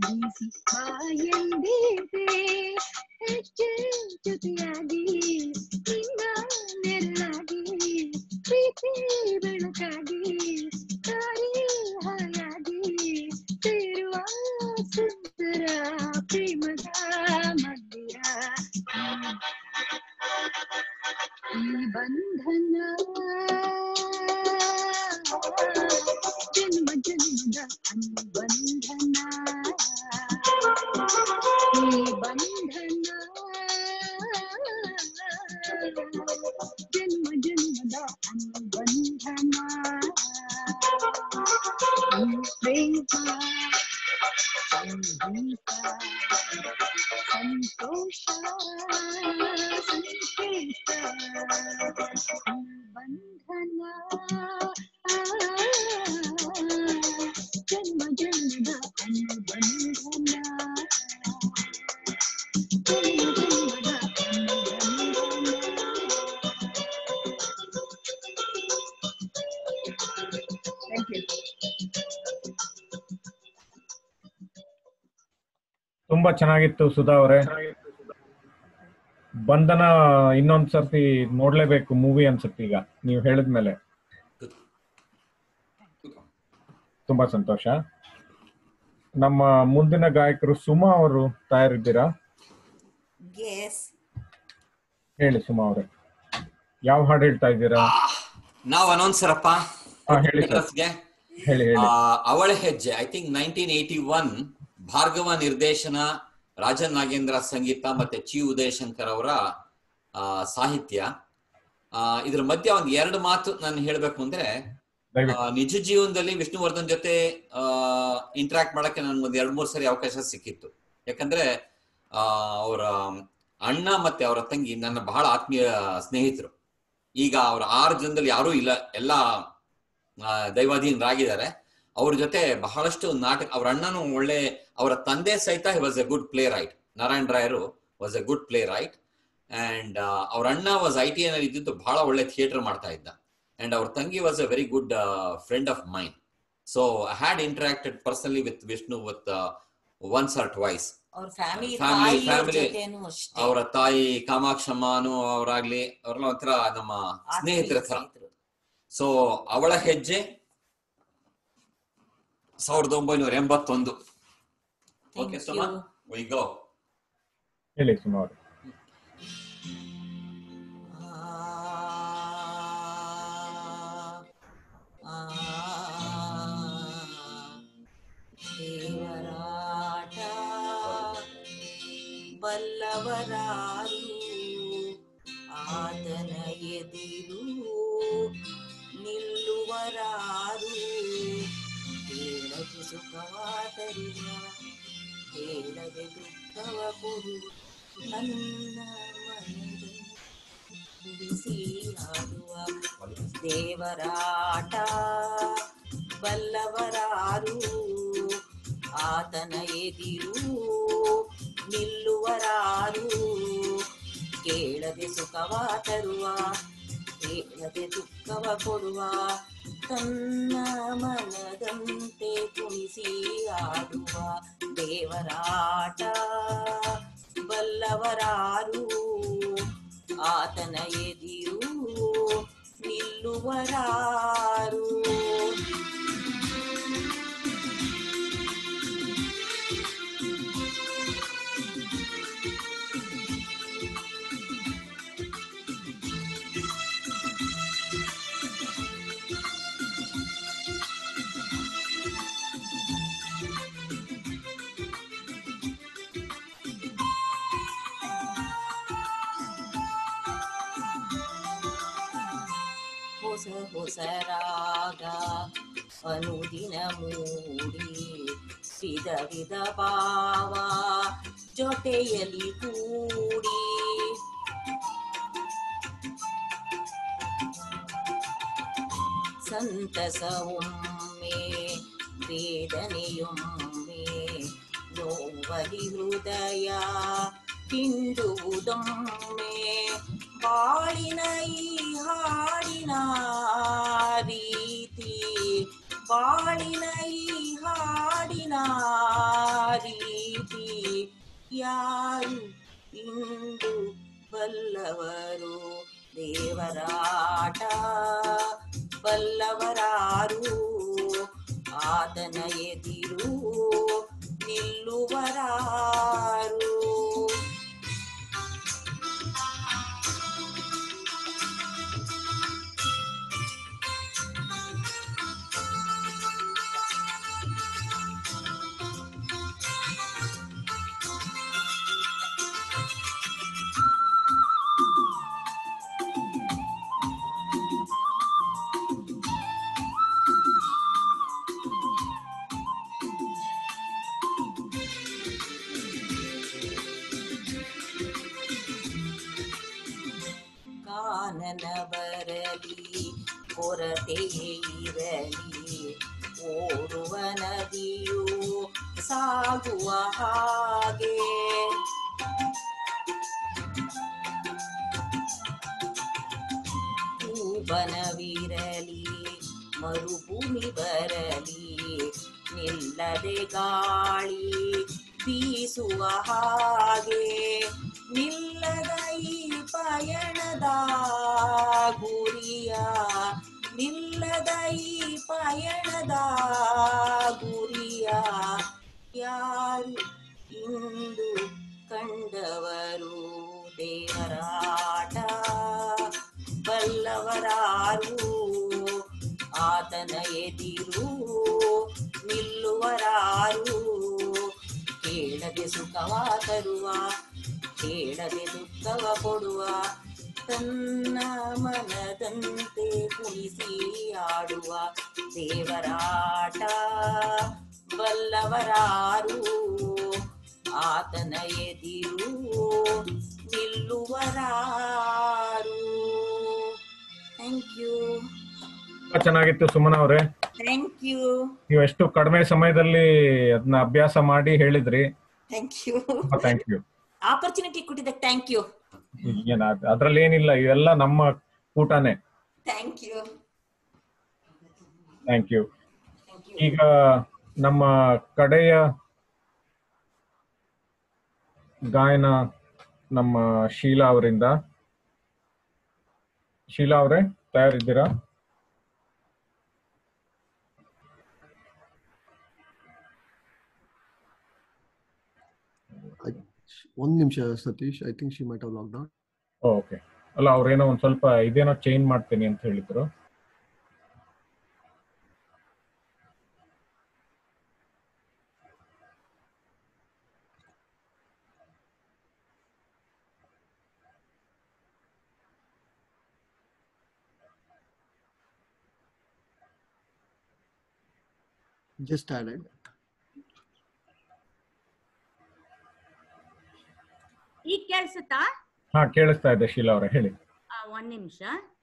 ಬೀಸಿ ಬಾಯಂದಿದೆ ಹೆಜ್ಜೆ ಜೊತೆಯಾಗಿ ನಿನ್ನ ನೆರಳಾಗಿ ಪ್ರೀತಿ ಬೆಳಕಾಗಿ ದಾರಿ ಹಾಯಾಗಿ ಸೇರುವ ಸುಂದರ ಪ್ರೇಮದ ಮಂದಿರ ಈ ಬಂಧನ ಜನ್ಮ ಜನ್ಮದ ಅನುಬಂಧನ ಈ ಬಂಧನ ಜನ್ಮ ಜನ್ಮದ ಅನುಬಂಧನ ಪ್ರೇಮ ಸಂಗೀತ ಸಂತೋಷ ಸಂಕೇತ ಬಂಧನ ಜನ್ಮ ಜನ್ಮದ ಅನುಬಂಧನ ಜನ್ಮ ಜನ್ಮದ ಅನುಬಂಧನ. Thank you. ತುಂಬಾ ಚೆನ್ನಾಗಿತ್ತು ಸುಧಾ ಅವರೇ. ಬಂಧನ ಇನ್ನೊಂದ್ ಸರ್ತಿ ನೋಡ್ಲೇಬೇಕು ಮೂವಿ ಅನ್ಸುತ್ತೆ ಈಗ ನೀವು ಹೇಳಿದ್ಮೇಲೆ. ತುಂಬಾ ಸಂತೋಷ. ನಮ್ಮ ಮುಂದಿನ ಗಾಯಕರು ಸುಮಾ ಅವರು ತಯಾರಿದ್ದೀರಾ? ಹೇಳಿ ಸುಮಾ ಅವರೇ, ಯಾವ ಹಾಡು ಹೇಳ್ತಾ ಇದ್ದೀರಾ? ನಾವು ಅನೌನ್ಸರಪ್ಪ. ಹೇಳಿ ಹೇಳಿ ಹೇಳಿ. ಅವಳ ಹೆಜ್ಜೆ ಐ ಥಿಂಕ್ 1981 ಭಾರ್ಗವ ನಿರ್ದೇಶನ, ರಾಜನ್ ನಾಗೇಂದ್ರ ಸಂಗೀತ ಮತ್ತೆ ಚಿ ಉದಯಶಂಕರ್ ಅವರ ಸಾಹಿತ್ಯ. ಇದ್ರ ಮಧ್ಯೆ ಒಂದ್ 2 ಮಾತು ನಾನು ಹೇಳ್ಬೇಕು ಅಂದ್ರೆ, ನಿಜ ಜೀವನದಲ್ಲಿ ವಿಷ್ಣುವರ್ಧನ್ ಜೊತೆ ಇಂಟ್ರಾಕ್ಟ್ ಮಾಡಕ್ಕೆ ನನ್ಗೆ ಒಂದ್ 2-3 ಸರಿ ಅವಕಾಶ ಸಿಕ್ಕಿತ್ತು. ಯಾಕಂದ್ರೆ ಅವರ ಅಣ್ಣ ಮತ್ತೆ ಅವರ ತಂಗಿ ನನ್ನ ಬಹಳ ಆತ್ಮೀಯ ಸ್ನೇಹಿತರು. ಈಗ ಅವ್ರ 6 ಜನದಲ್ಲಿ ಯಾರೂ ಇಲ್ಲ, ಎಲ್ಲ ದೈವಾಧೀನರಾಗಿದ್ದಾರೆ. ಅವ್ರ ಜೊತೆ ಬಹಳಷ್ಟು ನಾಟಕ, ಅವ್ರ ಅಣ್ಣನು ಒಳ್ಳೆ, ಅವರ ತಂದೆ ಸಹಿತ he was a good playwright. Narayan ರಾಯರು was a good playwright. And ಅವ್ರ ಅಣ್ಣ ವಾಸ್ ITN ಅಲ್ಲಿ ಇದ್ದಿದ್ದು ಬಹಳ ಒಳ್ಳೆ ಥಿಯೇಟರ್ ಮಾಡ್ತಾ ಇದ್ದ. ಅಂಡ್ ಅವ್ರ ತಂಗಿ was a very good friend of mine. So I had interacted personally with Vishnu with once or twice. Family, ಅವರ ತಾಯಿ ಕಾಮಾಕ್ಷಮ್ಮನು ಅವರಾಗ್ಲಿ, ಅವ್ರಲ್ಲ ಒಂಥರ ನಮ್ಮ ಸ್ನೇಹಿತರ ತರ. ಸೊ ಅವಳ ಹೆಜ್ಜೆ 1981. Okay Suma, we go. ಹೇಳಿ ಸುಮಾ ಅವರು. ದೇವರಾಟ ಬಲ್ಲವರಾರು, ಆತನ ಎದಿರು ನಿಲ್ಲುವರಾರು, ಕೇಳದೆ ಸುಖವಾದರಿವ ಕೇಳದೆ ದುಃಖವ ಕೊಡುವ ನನ್ನ ಮನದ ಬಿಸಿ ಆಡುವ. ದೇವರಾಟ ಬಲ್ಲವರಾರು, ಆತನ ಎದಿರು ನಿಲ್ಲುವರಾರು, ಕೇಳದೆ ಸುಖವ ತರುವ ಕೇಳದೆ ದುಃಖವ ಕೊಡುವ, ತನ್ನ ಮನದಂತೆ ಕುಣಿಸಿ ಆಡುವ. ದೇವರಾಟ ಬಲ್ಲವರಾರು, ಆತನ ಎದಿರು ನಿಲ್ಲುವರಾರು. ಹೊಸ ಹೊಸ ರಾಗ ಅನುದಿನ ಮೂಡಿ, ವಿಧ ವಿಧ ಭಾವ ಜೊತೆಯಲ್ಲಿ ಕೂಡಿ, ಸಂತಸವೊಮ್ಮೆ ವೇದನೆಯೊಮ್ಮೆ ನೋವಲಿ ಹೃದಯ ಹಿಂಡುವುದೊಮ್ಮೆ, ಬಾಳಿನ ಈ ಹಾಡಿನ ರೀತಿ, ಬಾಳಿನ ಈ ಹಾಡಿನ ರೀತಿ ಯಾರು ಇಂದು ಬಲ್ಲವರು ದೇವರಾಟ ಬಲ್ಲವರಾರು ಆತನ ಎದಿರು ನಿಲ್ಲುವರಾರು ಕಾನನ ಬರಲಿ ಕೊರತೆಯೇ ಇರಲಿ ಓಡುವ ನದಿಯು ಸಾಗುವ ಹಾಗೆ ಬನವಿರಲಿ ಮರುಭೂಮಿ ಬರಲಿ ನಿಲ್ಲದೆ ಗಾಳಿ ಬೀಸುವ ಹಾಗೆ ನಿಲ್ಲದ ಈ ಪಯಣದ ಗುರಿಯ ನಿಲ್ಲದ ಈ ಪಯಣದ ಗುರಿಯ ಯಾರು ಇಂದು ಕಂಡವರು ದೇವರಾಟ ಬಲ್ಲವರಾರು ಆತನ ಎದಿರು ನಿಲ್ಲುವರಾರು ಕೇಳದೆ ಸುಖವ ತರುವ ಕೇಳದೆ ದುಃಖವ ಕೊಡುವ ತನ್ನ ಮನದಂತೆ ಕುಣಿಸಿ ಆಡುವ ದೇವರಾಟ ಬಲ್ಲವರಾರು ಆತನ ಎದಿರು ನಿಲ್ಲುವರಾರು. Thank you. ಚೆನ್ನಾಗಿತ್ತು ಸುಮನ ಅವರೇ. Thank you. ನೀವು ಎಷ್ಟು ಕಡಿಮೆ ಸಮಯದಲ್ಲಿ ಅದನ್ನ ಅಭ್ಯಾಸ ಮಾಡಿ ಹೇಳಿದ್ರಿ. Thank you. Thank you. Opportunity ಕೊಟ್ಟಿದ್ದಕ್ಕೆ ಥ್ಯಾಂಕ್ ಯು. ಅದ್ರಲ್ಲಿ ಏನಿಲ್ಲ, ಇವೆಲ್ಲ ನಮ್ಮ ಕೂಟನೇ. Thank you. Thank you. ಈಗ ನಮ್ಮ ಕಡೆಯ ಗಾಯನ ನಮ್ಮ ಶೀಲಾ ಅವರಿಂದ. ಶೀಲಾ ಅವರೇ ತಯಾರಿದ್ದೀರಾ? ಒಂದು ನಿಮಿಷ Satish, I think she might have logged out. Okay. ಅಲ್ಲ, ಅವ್ರೇನೋ ಒಂದ್ ಸ್ವಲ್ಪ ಇದೇನೋ ಚೇಂಜ್ ಮಾಡ್ತೀನಿ ಅಂತ ಹೇಳಿದ್ರು. Just added. ಈಗ ಕೇಳಿಸುತ್ತಾ? ಹಾ, ಕೇಳಿಸ್ತಾ ಇದೆ ಶೀಲಾ ಅವರೇ, ಹೇಳಿ. ಒಂದ್ ನಿಮಿಷ.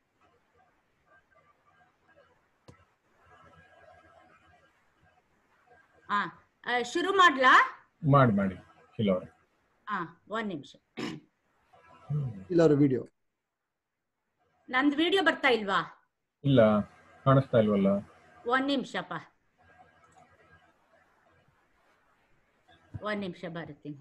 ಶುರು ಮಾಡ್ಲಾ? ಮಾಡಿ ಶೀಲಾ ಅವರೇ. ಒಂದ್ ನಿಮಿಷ. ಇಲ್ಲ ಅವರ ವಿಡಿಯೋ, ನಂದು ವಿಡಿಯೋ ಬರ್ತಾ ಇಲ್ವಾ? ಇಲ್ಲ, ಕಾಣಿಸ್ತಾ ಇಲ್ವಲ್ಲ. ಒಂದ್ ನಿಮಿಷಪ್ಪ, ಒಂದ್ ನಿಮಿಷ ಬರ್ತೀನಿ.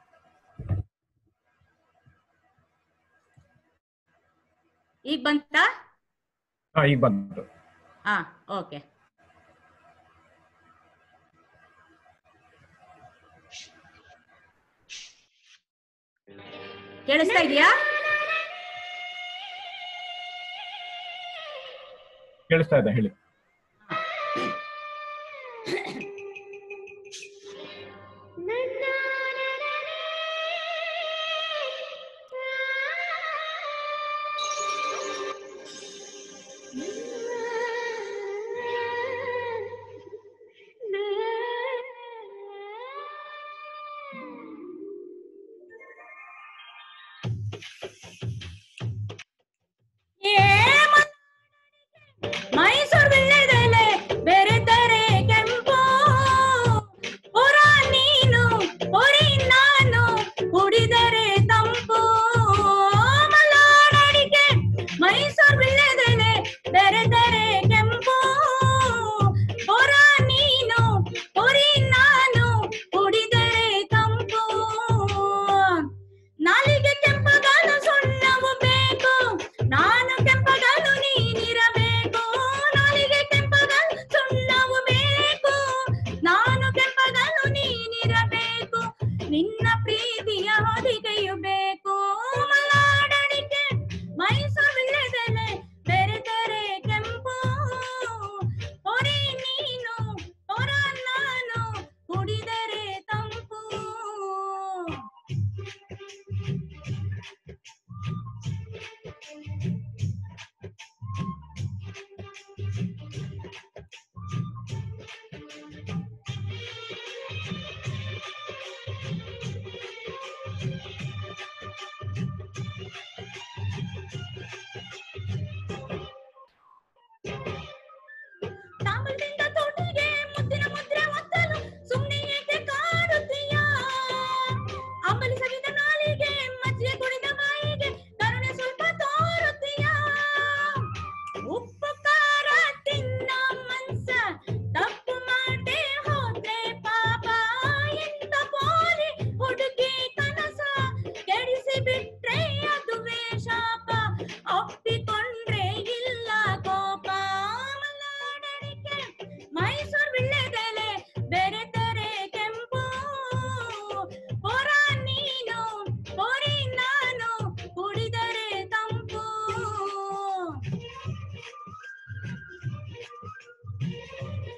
ಈಗ ಬಂತಾ? ಈಗ ಬಂತು. ಓಕೆ. ಕೇಳಿಸ್ತಾ ಇದೆಯಾ? ಕೇಳಿಸ್ತಾ ಇದೆ, ಹೇಳಿ. ಮೈಸೂರು ವಿಳ್ಯದೆಲೆ ಬೆರೆತರೆ ಕೆಂಪು, ಹೊರ ನೀನು ಹೊರಿ ನಾನು ಕುಡಿದರೆ ತಂಪು. ಮಲಾಡಡಿಕೆ ಮೈಸೂರು ವಿಳ್ಯದೆಲೆ ಬೆರೆತರೆ ಕೆಂಪು, ಹೊರ ನೀನು ಹೊರಿ ನಾನು ಕುಡಿದರೆ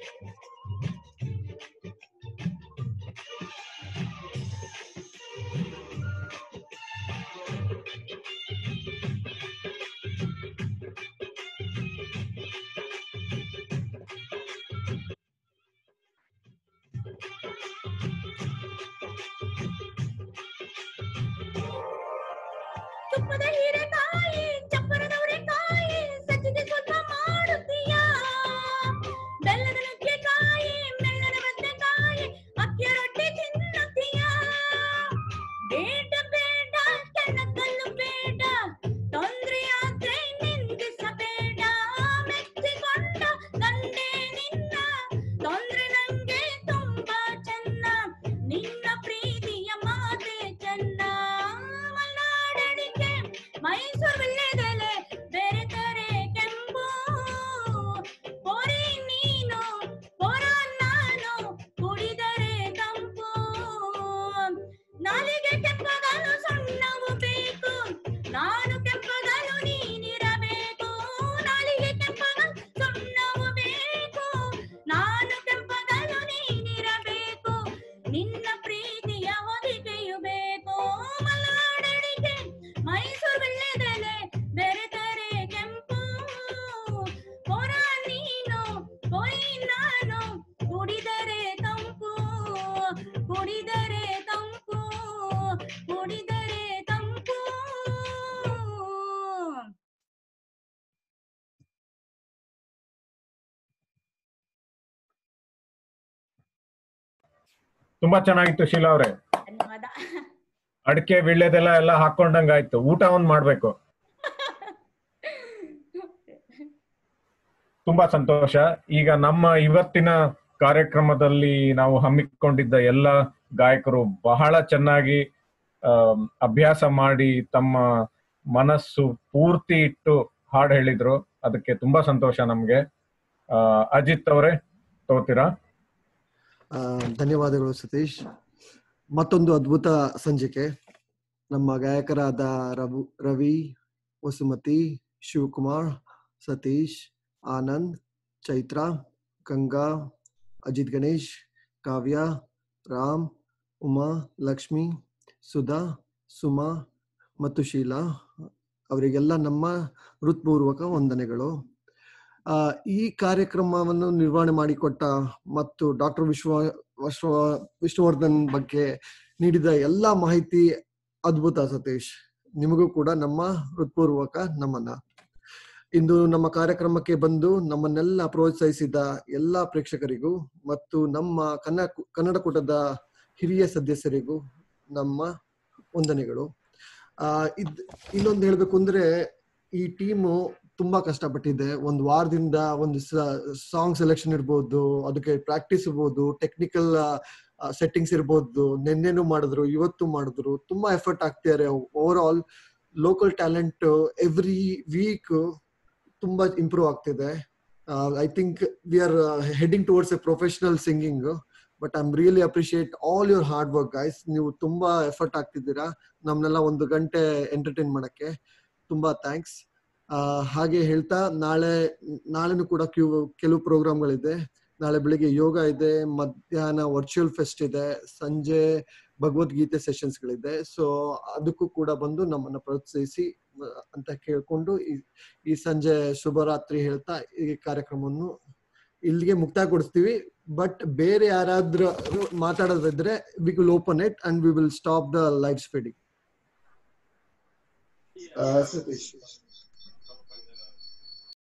ತುಪ್ಪದ ಹೀರೆಕಾಯಿ ಚಪ್ಪರದವರೆಕಾಯಿ ಸಜ್ಜಿಗೆ ಸ್ವಲ್ಪ ಮಾಡುತ್ತೀಯ ಬೆಲ್ಲದ ನುಗ್ಗೆಕಾಯಿ ಮೆಲ್ಲದ ಬದನೆಕಾಯಿ ಅಕ್ಕಿಯ ರೊಟ್ಟಿ ತಿನ್ನುತ್ತೀಯ ಬೇಡ ಬೇಡ ಕೆಣಕಲು ಬೇಡ ತೊಂದರೆಯಾದ್ರೆ ನಿಂದಿಸಬೇಡ ಮೆಚ್ಚಿಕೊಂಡ ಗಂಡೆ ನಿನ್ನ ತೊಂದ್ರೆ ನಂಗೆ ತುಂಬಾ ಚೆನ್ನ ನಿನ್ನ ಪ್ರೀತಿಯ ಮಾತೆ ಚೆನ್ನ ಮಲ್ನಾಡಡಿಕೆ ಮೈಸೂರು ವಿಳ್ಯದೆಲೆ ಬೆರೆತರೆ ಕೆಂಪು ಪೊರೆ ನೀನು ಪೊರ ನಾನು ಕುಡಿದರೆ ತಂಪು ನಾಲಿಗೆ ಕೆಂಪಗಲು ಸಣ್ಣವು ಬೇಕು ನಾನು ಕೆಂಪಗಲು ನೀನಿರಬೇಕು ನಾಲಿಗೆ ಕೆಂಪಗಲು ಸಣ್ಣವು ಬೇಕು ನಾನು ಕೆಂಪಗಲು ನೀನಿರಬೇಕು ನಿನ್ನ ಪ್ರೀತಿಯ ಹೊದಿಕೆಯು ಬೇಕು ಮಲ್ನಾಡಡಿಕೆ ಮೈಸೂರು ವಿಳ್ಯದೆಲೆ ಬೆರೆತರೆ ಕೆಂಪು ಪೊರ ನೀನು ಪೊಯ್ ನಾನು ಕುಡಿದರೆ ತಂಪು ಕುಡಿದರೆ ತಂಪು ಕುಡಿದರೆ ತಂಪು. ತುಂಬಾ ಚೆನ್ನಾಗಿತ್ತು ಶೀಲಾ ಅವ್ರೆ. ಧನ್ಯವಾದ. ಅಡಿಕೆ ವಿಳ್ಯದೆಲ್ಲ ಎಲ್ಲ ಹಾಕೊಂಡಂಗಾಯ್ತು. ಊಟ ಒಂದ್ ಮಾಡ್ಬೇಕು. ತುಂಬಾ ಸಂತೋಷ. ಈಗ ನಮ್ಮ ಇವತ್ತಿನ ಕಾರ್ಯಕ್ರಮದಲ್ಲಿ ನಾವು ಹಮ್ಮಿಕೊಂಡಿದ್ದ ಎಲ್ಲ ಗಾಯಕರು ಬಹಳ ಚೆನ್ನಾಗಿ ಅಭ್ಯಾಸ ಮಾಡಿ ತಮ್ಮ ಮನಸ್ಸು ಪೂರ್ತಿ ಇಟ್ಟು ಹಾಡು ಹೇಳಿದ್ರು. ಅದಕ್ಕೆ ತುಂಬಾ ಸಂತೋಷ ನಮ್ಗೆ. ಅಜಿತ್ ಅವರೇ ತಗೋತೀರಾ? ಧನ್ಯವಾದಗಳು ಸತೀಶ್. ಮತ್ತೊಂದು ಅದ್ಭುತ ಸಂಚಿಕೆ. ನಮ್ಮ ಗಾಯಕರಾದ ರವಿ, ವಸುಮತಿ, ಶಿವಕುಮಾರ್, ಸತೀಶ್, ಆನಂದ್, ಚೈತ್ರ, ಗಂಗಾ, ಅಜಿತ್ ಗಣೇಶ್, ಕಾವ್ಯ, ರಾಮ್, ಉಮಾ, ಲಕ್ಷ್ಮಿ, ಸುಧಾ, ಸುಮಾ ಮತ್ತು ಶೀಲಾ ಅವರಿಗೆಲ್ಲ ನಮ್ಮ ಹೃತ್ಪೂರ್ವಕ ವಂದನೆಗಳು. ಈ ಕಾರ್ಯಕ್ರಮವನ್ನು ನಿರ್ವಹಣೆ ಮಾಡಿಕೊಟ್ಟ ಮತ್ತು ಡಾಕ್ಟರ್ ವಿಷ್ಣುವರ್ಧನ್ ಬಗ್ಗೆ ನೀಡಿದ ಎಲ್ಲ ಮಾಹಿತಿ ಅದ್ಭುತ ಸತೀಶ್. ನಿಮಗೂ ಕೂಡ ನಮ್ಮ ಹೃತ್ಪೂರ್ವಕ ನಮನ. ಇಂದು ನಮ್ಮ ಕಾರ್ಯಕ್ರಮಕ್ಕೆ ಬಂದು ನಮ್ಮನ್ನೆಲ್ಲ ಪ್ರೋತ್ಸಾಹಿಸಿದ ಎಲ್ಲ ಪ್ರೇಕ್ಷಕರಿಗೂ ಮತ್ತು ನಮ್ಮ ಕನ್ನಡ ಕೂಟದ ಹಿರಿಯ ಸದಸ್ಯರಿಗೂ ನಮ್ಮ ವಂದನೆಗಳು. ಇನ್ನೊಂದು ಹೇಳ್ಬೇಕು ಅಂದ್ರೆ, ಈ ಟೀಮು ತುಂಬಾ ಕಷ್ಟಪಟ್ಟಿದೆ. ಒಂದು ವಾರದಿಂದ ಒಂದು ಸಾಂಗ್ ಸೆಲೆಕ್ಷನ್ ಇರ್ಬೋದು, ಅದಕ್ಕೆ ಪ್ರಾಕ್ಟೀಸ್ ಇರ್ಬೋದು, ಟೆಕ್ನಿಕಲ್ ಸೆಟ್ಟಿಂಗ್ಸ್ ಇರ್ಬೋದು, ನೆನ್ನೆನೂ ಮಾಡಿದ್ರು, ಇವತ್ತು ಮಾಡಿದ್ರು. ತುಂಬಾ ಎಫರ್ಟ್ ಆಗ್ತಿದ್ದಾರೆ. Overall local talent every week ತುಂಬಾ ಇಂಪ್ರೂವ್ ಆಗ್ತಿದೆ. I think we are heading towards a professional singing. But I am really appreciate all your hard work guys. ನೀವು ತುಂಬಾ ಎಫರ್ಟ್ ಆಗ್ತಿದ್ದೀರಾ ನಮ್ನೆಲ್ಲ 1 ಗಂಟೆ ಎಂಟರ್ಟೈನ್ ಮಾಡಕ್ಕೆ. ತುಂಬಾ ಥ್ಯಾಂಕ್ಸ್. ಹಾಗೆ ಹೇಳ್ತಾ, ನಾಳೆನೂ ಕೂಡ ಕೆಲವು ಪ್ರೋಗ್ರಾಮ್ಗಳಿದೆ. ನಾಳೆ ಬೆಳಿಗ್ಗೆ ಯೋಗ ಇದೆ, ಮಧ್ಯಾಹ್ನ ವರ್ಚುವಲ್ ಫೆಸ್ಟ್ ಇದೆ, ಸಂಜೆ ಭಗವದ್ಗೀತೆ ಸೆಷನ್ಸ್ಗಳಿದೆ. ಸೊ ಅದಕ್ಕೂ ಕೂಡ ಬಂದು ನಮ್ಮನ್ನ ಪ್ರೋತ್ಸಾಹಿಸಿ ಅಂತ ಕೇಳ್ಕೊಂಡು ಈ ಸಂಜೆ ಶುಭರಾತ್ರಿ ಹೇಳ್ತಾ ಈ ಕಾರ್ಯಕ್ರಮವನ್ನು ಇಲ್ಲಿಗೆ ಮುಕ್ತಾಯಗೊಳಿಸ್ತೀವಿ. ಬಟ್ ಬೇರೆ ಯಾರಾದ್ರೂ ಮಾತಾಡೋದಿದ್ರೆ we will open it and we will stop the live streaming. Satish.